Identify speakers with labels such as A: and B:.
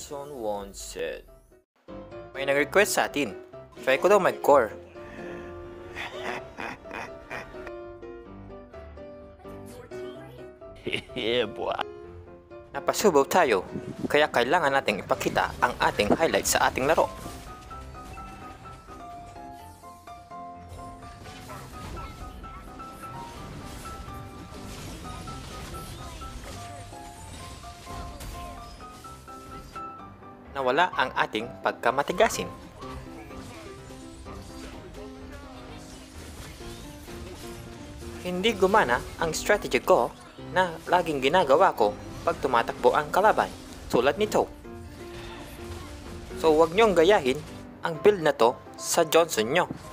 A: Johnson once said. May nag-request sa atin. Try ko daw mag-core.
B: Yeah, boy.
A: Napasubaw tayo, kaya kailangan nating ipakita ang ating highlight sa ating laro. Nawala ang ating pagkamatigasin. Hindi gumana ang strategy ko na laging ginagawa ko pag tumatakbo ang kalaban, tulad nito. So wag niyong gayahin ang build na to sa Johnson nyo.